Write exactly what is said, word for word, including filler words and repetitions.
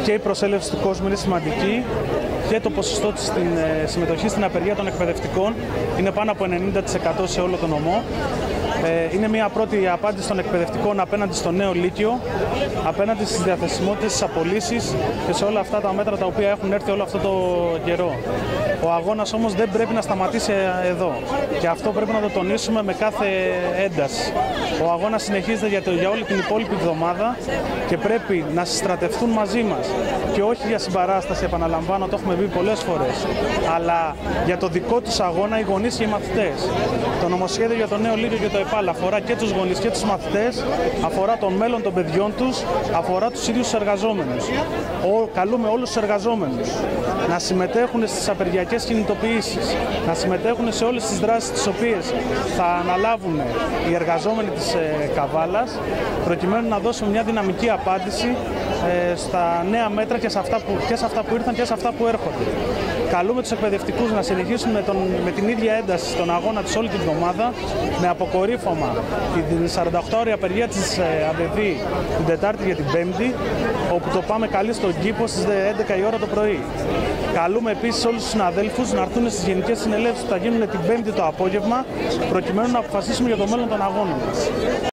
και η προσέλευση του κόσμου είναι σημαντική και το ποσοστό της στην συμμετοχή στην απεργία των εκπαιδευτικών είναι πάνω από ενενήντα τοις εκατό σε όλο τον νομό. Είναι μια πρώτη απάντηση των εκπαιδευτικών απέναντι στο νέο Λύκειο, απέναντι στις διαθεσιμότητες, στις απολύσεις και σε όλα αυτά τα μέτρα τα οποία έχουν έρθει όλο αυτό το καιρό. Ο αγώνας όμως δεν πρέπει να σταματήσει εδώ και αυτό πρέπει να το τονίσουμε με κάθε ένταση. Ο αγώνας συνεχίζεται για, το, για όλη την υπόλοιπη εβδομάδα και πρέπει να συστρατευτούν μαζί μας και όχι για συμπαράσταση, επαναλαμβάνω, το έχουμε πει πολλές φορές, αλλά για το δικό τους αγώνα οι γονείς και οι μαθητές. Το νομοσχέδιο για το νέο Λύκειο και το ΕΠΑΛ αφορά και τους γονείς και τους μαθητές, αφορά το μέλλον των παιδιών τους, αφορά τους ίδιους τους εργαζόμενους. Ο, καλούμε όλους τους εργαζόμενους να συμμετέχουν στις απεργιακές κινητοποιήσεις, να συμμετέχουν σε όλες τις δράσεις τις οποίες θα αναλάβουν οι εργαζόμενοι της ε, Καβάλας, προκειμένου να δώσουν μια δυναμική απάντηση ε, στα νέα μέτρα και σε, αυτά που, και σε αυτά που ήρθαν και σε αυτά που έρχονται. Καλούμε τους εκπαιδευτικούς να συνεχίσουν με, τον, με την ίδια ένταση στον αγώνα της όλη την εβδομάδα, με αποκορύφωμα την σαρανταοκτάωρη απεργία της ΑΔΕΔ την Τετάρτη για την Πέμπτη, όπου το πάμε καλή στον κήπο στις έντεκα η ώρα το πρωί. Καλούμε επίσης όλους τους συναδέλφους να έρθουν στις γενικές συνελεύσεις που θα γίνουν την Πέμπτη το απόγευμα, προκειμένου να αποφασίσουμε για το μέλλον των αγώνων μας.